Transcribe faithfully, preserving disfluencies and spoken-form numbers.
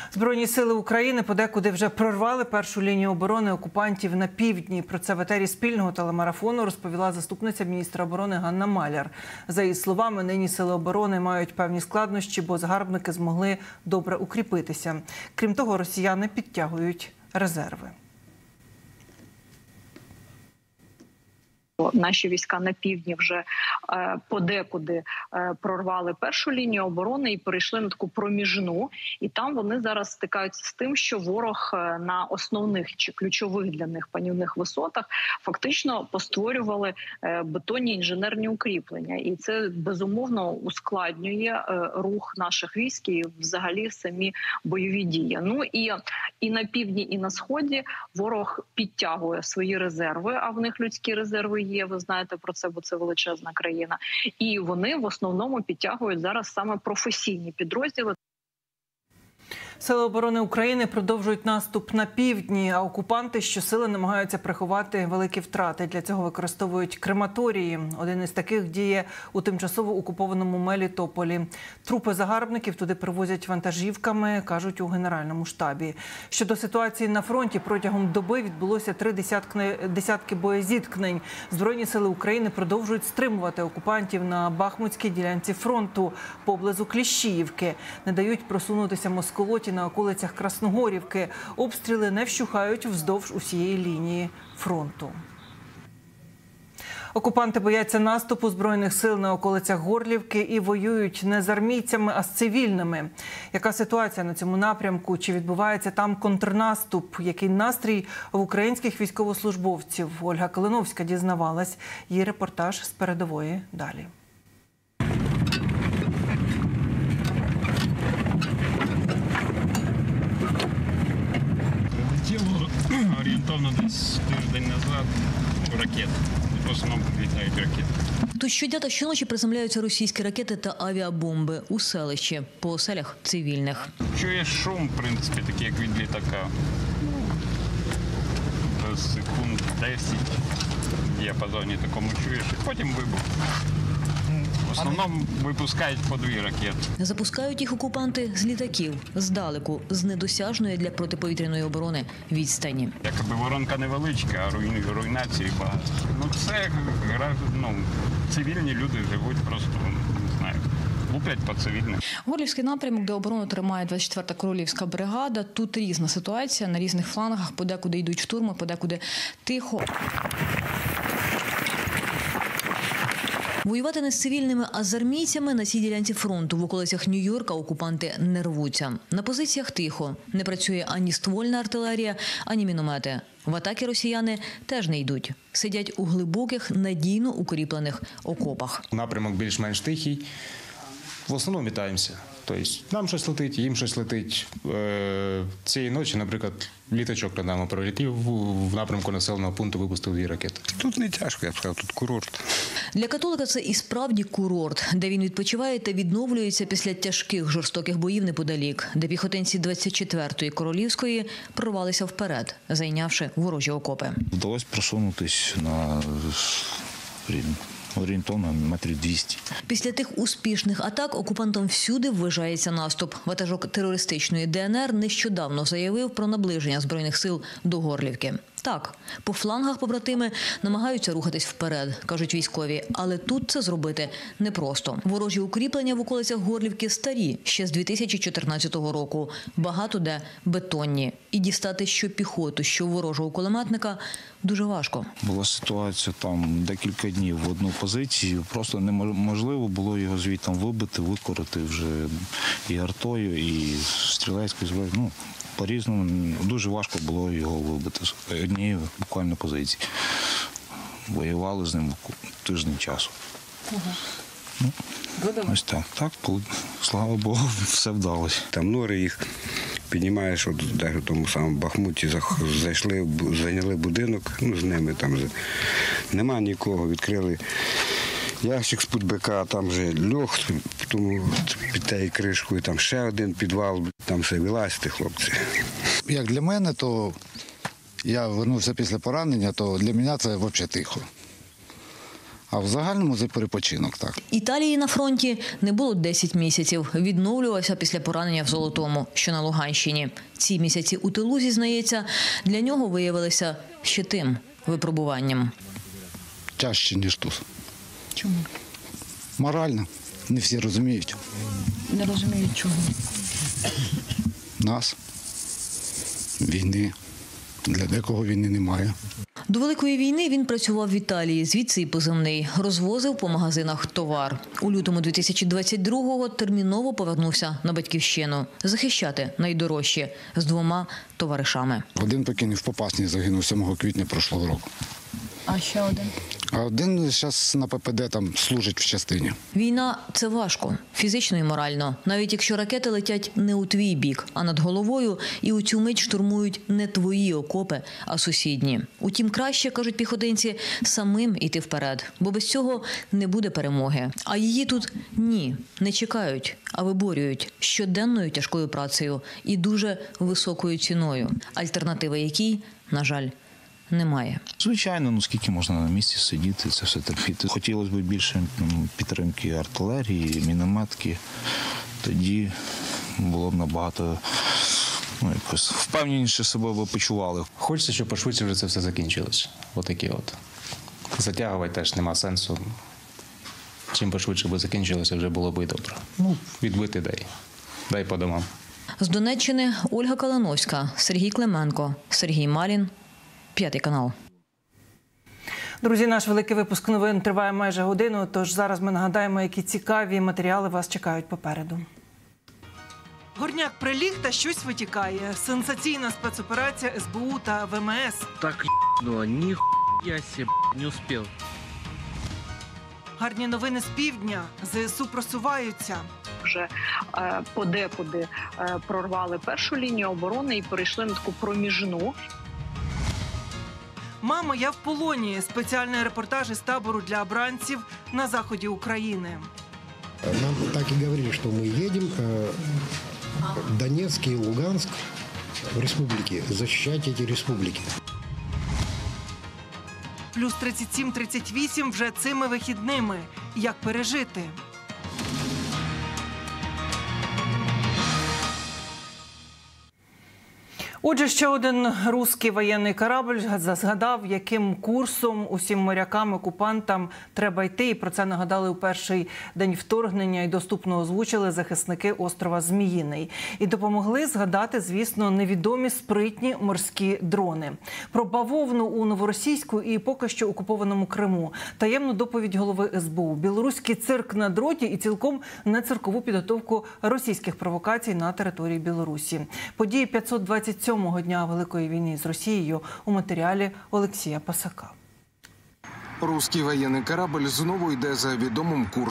Збройні сили України подекуди вже прорвали першу лінію оборони окупантів на півдні. Про це в етері спільного телемарафону розповіла заступниця міністра оборони Ганна Маляр. За її словами, нині сили оборони мають певні складнощі, бо загарбники змогли добре укріпитися. Крім того, росіяни підтягують резерви. Наші війська на півдні вже е, подекуди е, прорвали першу лінію оборони і перейшли на таку проміжну. І там вони зараз стикаються з тим, що ворог на основних чи ключових для них панівних висотах фактично постворювали е, бетонні інженерні укріплення. І це, безумовно, ускладнює е, рух наших військ і взагалі самі бойові дії. Ну і, і на півдні, і на сході ворог підтягує свої резерви, а в них людські резерви є, ви знаєте про це, бо це величезна країна. І вони в основному підтягують зараз саме професійні підрозділи. Сили оборони України продовжують наступ на півдні, а окупанти щосили намагаються приховати великі втрати. Для цього використовують крематорії. Один із таких діє у тимчасово окупованому Мелітополі. Трупи загарбників туди привозять вантажівками, кажуть у Генеральному штабі. Щодо ситуації на фронті, протягом доби відбулося три десятки, десятки боєзіткнень. Збройні сили України продовжують стримувати окупантів на Бахмутській ділянці фронту поблизу Кліщіївки. Не дають просунутися москолоті на околицях Красногорівки. Обстріли не вщухають вздовж усієї лінії фронту. Окупанти бояться наступу Збройних сил на околицях Горлівки і воюють не з армійцями, а з цивільними. Яка ситуація на цьому напрямку? Чи відбувається там контрнаступ? Який настрій в українських військовослужбовців? Ольга Калиновська дізнавалась. Її репортаж з передової далі. Орієнтовно десь тиждень назад ракет. В основному літають ракети. Тут щодня та щоночі приземляються російські ракети та авіабомби у селищі, по оселях цивільних. Чуєш шум, в принципі, такий, як від літака. Без секунд десять в діапазоні такому чуєш, і потім вибух. В основному випускають по дві ракети. Запускають їх окупанти з літаків, здалеку, з недосяжної для протиповітряної оборони відстані. Якби воронка невеличка, а руйн... руйнації багато. Ну це ну, цивільні люди живуть просто, не знаю, луплять по цивільних. Горлівський напрямок, де оборону тримає двадцять четверта королівська бригада. Тут різна ситуація, на різних флангах, подекуди йдуть штурми, подекуди тихо. Воювати не з цивільними, а з армійцями на цій ділянці фронту в околицях Нью-Йорка окупанти не рвуться. На позиціях тихо. Не працює ані ствольна артилерія, ані міномети. В атаки росіяни теж не йдуть. Сидять у глибоких, надійно укріплених окопах. Напрямок більш-менш тихий. В основному вітаємося. Тобто нам щось летить, їм щось летить. Цієї ночі, наприклад, літачок недавно пролетів в напрямку населеного пункту, випустив дві ракети. Тут не тяжко, я б сказав, тут курорт. Для католика це і справді курорт, де він відпочиває та відновлюється після тяжких жорстоких боїв неподалік, де піхотинці двадцять четвертої королівської прорвалися вперед, зайнявши ворожі окопи. Вдалося просунутися на рівень. Орієнтовно метрів двісті. Після тих успішних атак окупантам всюди вважається наступ. Ватажок терористичної Де Ен Ер нещодавно заявив про наближення Збройних сил до Горлівки. Так, по флангах побратими намагаються рухатись вперед, кажуть військові, але тут це зробити непросто. Ворожі укріплення в околицях Горлівки старі, ще з дві тисячі чотирнадцятого року. Багато де бетонні. І дістати що піхоту, що ворожого кулеметника дуже важко. Була ситуація там декілька днів в одну позицію. Просто неможливо було його звідти вибити, викорити вже і артою, і стрілецькою зброєю. Ну, по-різному дуже важко було його вибити з однієї буквально позиції. Воювали з ним тиждень часу. Угу. Ну, ось так. Так, слава Богу, все вдалося. Там нори їх піднімаєш, от в тому самому Бахмуті, зайшли, зайняли будинок, ну з ними там вже нема нікого, відкрили ящик з путбека, там вже льох, тому під тією кришкою, там ще один підвал, там все вилазьте, хлопці. Як для мене, то я вернувся після поранення, то для мене це взагалі тихо. А в загальному за перепочинок, так. Італії на фронті не було десять місяців. Відновлювався після поранення в Золотому, що на Луганщині. Ці місяці у тилу, зізнається, для нього виявилися ще тим випробуванням. Тяжче, ніж тут. Чому? Морально. Не всі розуміють. Не розумію, чого. Нас. Війни. Для декого війни немає. До Великої війни він працював в Італії, звідси і позивний. Розвозив по магазинах товар. У лютому дві тисячі двадцять другого терміново повернувся на батьківщину. Захищати найдорожче з двома товаришами. Один покинув в Попасні, загинув сьомого квітня прошлого року. А ще один? А один зараз на ППД там служить в частині. Війна – це важко, фізично і морально. Навіть якщо ракети летять не у твій бік, а над головою, і у цю мить штурмують не твої окопи, а сусідні. Утім, краще, кажуть піхотинці, самим іти вперед, бо без цього не буде перемоги. А її тут ні, не чекають, а виборюють щоденною тяжкою працею і дуже високою ціною, альтернативи якій, на жаль, немає. Звичайно, ну скільки можна на місці сидіти, це все терпіти. Хотілося б більше підтримки артилерії, мінометки. Тоді було б набагато, ну, якось впевненіше себе би почували. Хочеться, щоб пошвидше вже це все закінчилось. Отакі от. Затягувати теж нема сенсу. Чим пошвидше би закінчилося, вже було б і добре. Ну, відбити дай. Дай по домам. З Донеччини Ольга Калиновська, Сергій Клименко, Сергій Малін, П'ятий канал. Друзі, наш великий випуск новин триває майже годину, тож зараз ми нагадаємо, які цікаві матеріали вас чекають попереду. Горняк приліг та щось витікає. Сенсаційна спецоперація ес бе у та ве ем ес. Так ебнуло, нихуя себе, не успел. Гарні новини з півдня. зе ес у просуваються. Вже е, подекуди е, прорвали першу лінію оборони і перейшли на таку проміжну. «Мамо, я в полоні» – спеціальний репортаж із табору для обранців на заході України. Нам так и говорили, что мы едем э, Донецк и Луганск в республики, защищать эти республики. Плюс тридцять сім тридцять вісім вже цими вихідними. Як пережити? Отже, ще один руський воєнний корабль згадав, яким курсом усім морякам-окупантам треба йти. І про це нагадали у перший день вторгнення і доступно озвучили захисники острова Зміїний. І допомогли згадати, звісно, невідомі спритні морські дрони. Про бавовну у Новоросійську і поки що окупованому Криму. Таємну доповідь голови ес бе у. Білоруський цирк на дроті і цілком не циркову підготовку російських провокацій на території Білорусі. Події п'ятсот двадцять сьомого дня Великої війни з Росією у матеріалі Олексія Пасака. Руський воєнний корабль знову йде за відомим курсом.